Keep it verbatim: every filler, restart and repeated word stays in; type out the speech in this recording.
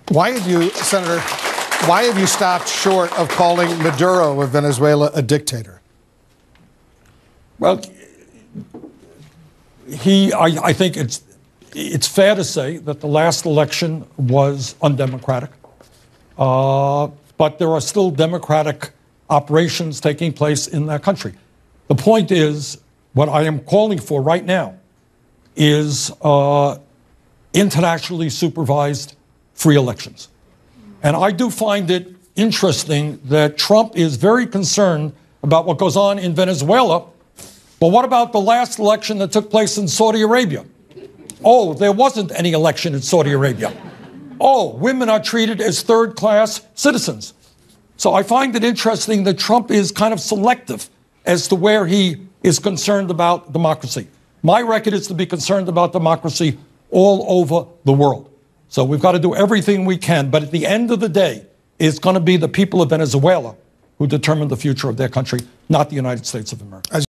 Why have you, Senator, why have you stopped short of calling Maduro of Venezuela a dictator? Well, he, I, I think it's, it's fair to say that the last election was undemocratic. Uh, but there are still democratic operations taking place in that country. The point is, what I am calling for right now is uh, internationally supervised free elections. And I do find it interesting that Trump is very concerned about what goes on in Venezuela. But what about the last election that took place in Saudi Arabia? Oh, there wasn't any election in Saudi Arabia. Oh, women are treated as third-class citizens. So I find it interesting that Trump is kind of selective as to where he is concerned about democracy. My record is to be concerned about democracy all over the world. So we've got to do everything we can. But at the end of the day, it's going to be the people of Venezuela who determine the future of their country, not the United States of America.